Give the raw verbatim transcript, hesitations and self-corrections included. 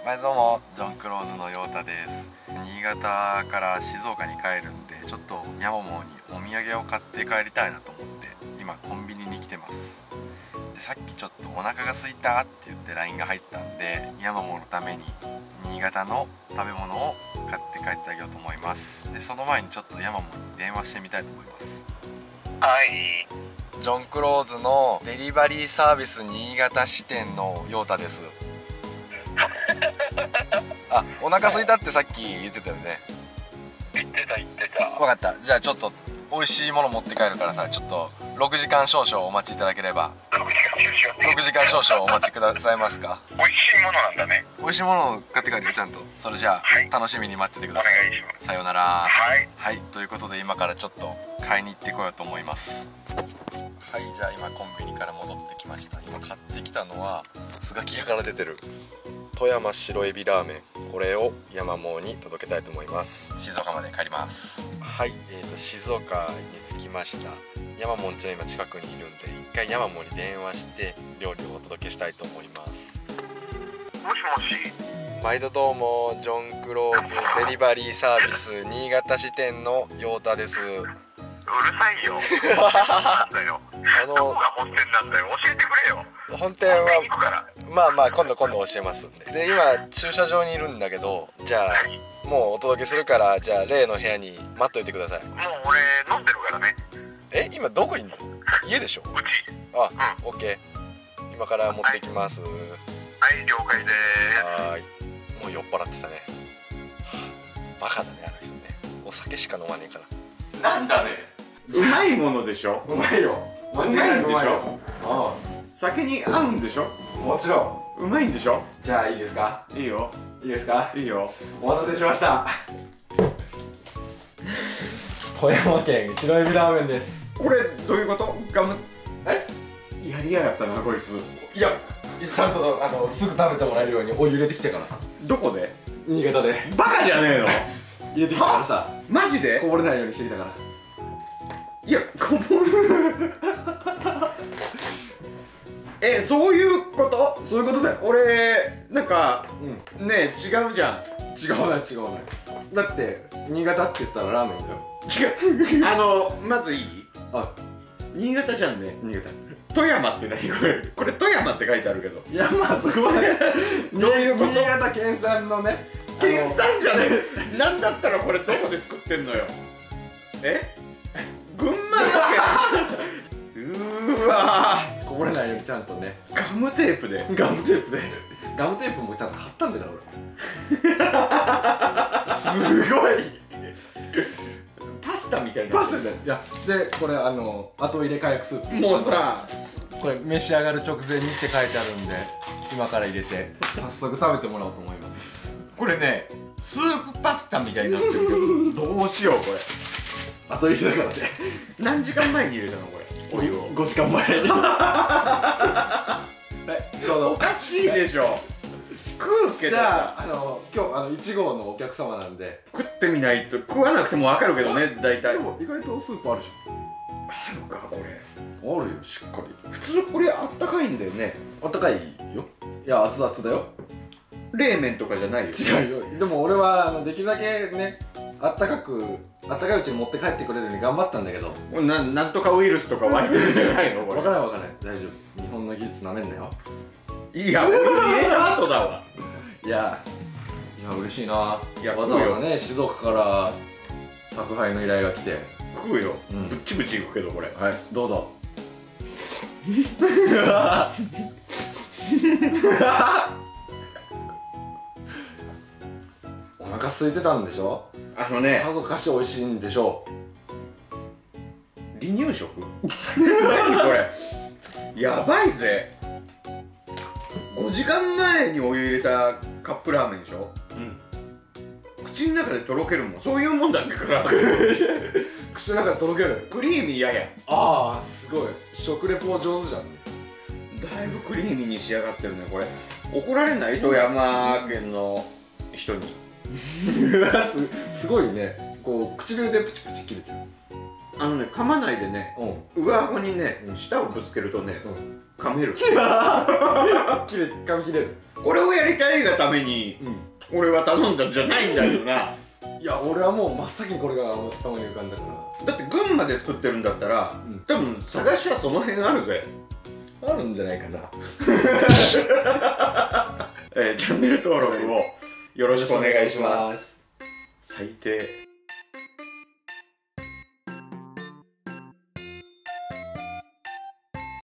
はい、どうもジョン・クローズの陽太です。新潟から静岡に帰るんで、ちょっとヤマモにお土産を買って帰りたいなと思って今コンビニに来てます。でさっきちょっとお腹が空いたって言って ライン が入ったんで、ヤマモのために新潟の食べ物を買って帰ってあげようと思います。でその前にちょっとヤマモに電話してみたいと思います。 はい、 ジョン・クローズのデリバリーサービス新潟支店の陽太です。あ、お腹空いたってさっき言ってたよね。 言ってた言ってた。 分かった。じゃあちょっと美味しいもの持って帰るからさ、ちょっとろくじかん少々お待ちいただければ。 ろくじかん少々。 ろくじかん少々お待ちくださいますか。 美味しいものなんだね。 美味しいものを買って帰るよ、ちゃんと。それじゃあ、はい、楽しみに待っててください。 お願いします。 さようなら。 はい。 はい、ということで今からちょっと買いに行ってこようと思います。はい、じゃあ今コンビニから戻ってきました。今買ってきたのはスガキ屋から出てる富山白エビラーメン、これをヤマモに届けたいと思います。静岡まで帰ります。はい、えーと静岡に着きました。ヤマモんちの今近くにいるんで、一回ヤマモに電話して料理をお届けしたいと思います。 もしもし。 毎度どうも、ジョン・クローズデリバリーサービス新潟支店の陽太です。 うるさいよ。なんだよ。 あのどこが本店なんだよ。教えてくれよ。 本店は行くから。 まあまあ今度今度教えますんで。で今駐車場にいるんだけど、じゃあもうお届けするから、じゃあ例の部屋に待っといてください。 もう俺飲んでるからね。 え、今どこいんの？家でしょ？ うち。 あ、 うん、 オッケー。今から持ってきます。 はい、了解でーす。 はーい。もう酔っ払ってたね。バカだねあの人ね。お酒しか飲まねえから。 なんだね。うまいものでしょ。 うまいよ。 うまいんでしょ。 あ酒に合うんでしょ。 あ、もちろん。 うまいんでしょ。 じゃあいいですか？ いいよ。 いいですか？ いいよ。 お待たせしました。富山県白エビラーメンです。 これどういうこと？ガム。 え？ やりやがったなこいつ。 いや、ちゃんとあのすぐ食べてもらえるようにお湯入れてきてからさ。 どこで？ 新潟でバカじゃねえの。 入れてきたからさ。 マジで？ こぼれないようにしてきたから。 いや、こぼる。え、そういうこと？ そういうことだよ。 俺なんか、 うん、 ねえ違うじゃん。 違うない違うない。だって新潟って言ったらラーメンだよ。 違う。あのまずいい？ あ、 新潟じゃんね。 新潟。 富山って何これ？これ富山って書いてあるけど。 いや、まあそこはね。 どういうこと？ 新潟県産のね。 県産じゃねえ。なんだったらこれどこで作ってんのよ。え？群馬県。うーわー、 こぼれないようにちゃんとね。 ガムテープで。 ガムテープで。ガムテープもちゃんと買ったんだから俺。すごい。 パスタみたいな。 パスタだよ。いや、でこれあの後入れ火薬スープ。 もうさ、 これ召し上がる直前にって書いてあるんで、今から入れて早速食べてもらおうと思います。 これね、スープパスタみたいになってるけど、どうしようこれ。 後入れだからね。 何時間前に入れたのこれ？お湯を。 ごじかんまえに。はい、どうぞ。 おかしいでしょ。食うけどじゃさ。 あ、あの今日あのいち号のお客様なんで。 食ってみないと。食わなくてもわかるけどね、大体。 でも意外とスープあるじあるかこれ。 ゃん。あるよ、しっかり。 普通これあったかいんだよね。 あったかいよ。いや、熱々だよ。 冷麺とかじゃないよ。 違うよ。でも俺はあのできるだけね、あったかくあったかいうちに持って帰ってくれるように頑張ったんだけど。 な、なんとかウイルスとか湧いてるんじゃないのこれ。 分からない分からない。大丈夫。日本の技術なめんなよ。 いや、お湯入れた後だわ。 いや、いや嬉しいな。 いや、 わざわざね、静岡から宅配の依頼が来て。 食うよ。 うん、 ぶっちぶちいくけどこれ。 はい、どうぞ。お腹空いてたんでしょ。 あのね、 さぞかし美味しいんでしょう。離乳食？何これ。やばいぜ。ごじかんまえにお湯入れたカップラーメンでしょ。 うん。 口の中でとろけるもん。そういうもんだっけから口の中でとろける。 クリーミーやや。 ああ、すごい。食レポ上手じゃんね。 だいぶクリーミーに仕上がってるねこれ。怒られない富山県の人に。 す, すごいね。こう唇でプチプチ切れちゃう。 あのね、噛まないでね、上顎にね、舌をぶつけるとね、噛める。 切れ、噛み切れる。 これをやりたいがためにうん俺は頼んだんじゃないんだけどな。 いや俺はもう真っ先にこれが頭に浮かんだからだって群馬で作ってるんだったら、 うん、 多分探しはその辺あるぜ。 あるんじゃないかなえー、チャンネル登録をよろしくお願いします。最低。